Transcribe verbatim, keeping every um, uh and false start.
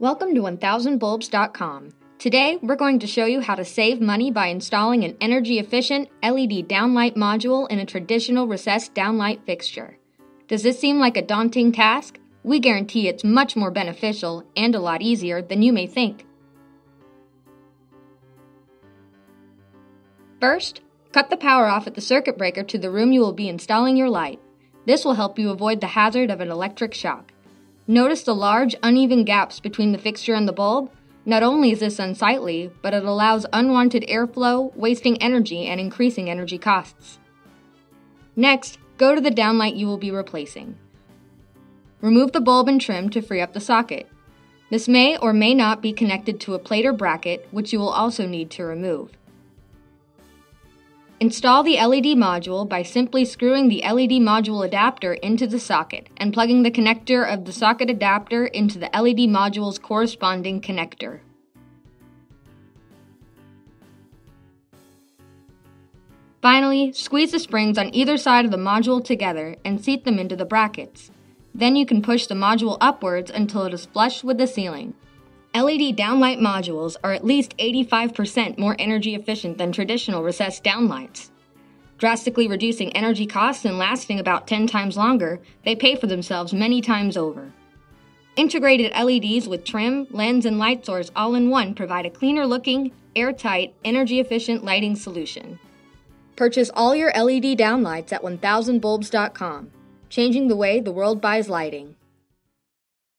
Welcome to one thousand bulbs dot com. Today, we're going to show you how to save money by installing an energy-efficient L E D downlight module in a traditional recessed downlight fixture. Does this seem like a daunting task? We guarantee it's much more beneficial and a lot easier than you may think. First, cut the power off at the circuit breaker to the room you will be installing your light. This will help you avoid the hazard of an electric shock. Notice the large, uneven gaps between the fixture and the bulb? Not only is this unsightly, but it allows unwanted airflow, wasting energy and increasing energy costs. Next, go to the downlight you will be replacing. Remove the bulb and trim to free up the socket. This may or may not be connected to a plate or bracket, which you will also need to remove. Install the L E D module by simply screwing the L E D module adapter into the socket and plugging the connector of the socket adapter into the L E D module's corresponding connector. Finally, squeeze the springs on either side of the module together and seat them into the brackets. Then you can push the module upwards until it is flush with the ceiling. L E D downlight modules are at least eighty-five percent more energy efficient than traditional recessed downlights. Drastically reducing energy costs and lasting about ten times longer, they pay for themselves many times over. Integrated L E Ds with trim, lens, and light source all in one provide a cleaner looking, airtight, energy efficient lighting solution. Purchase all your L E D downlights at one thousand bulbs dot com, changing the way the world buys lighting.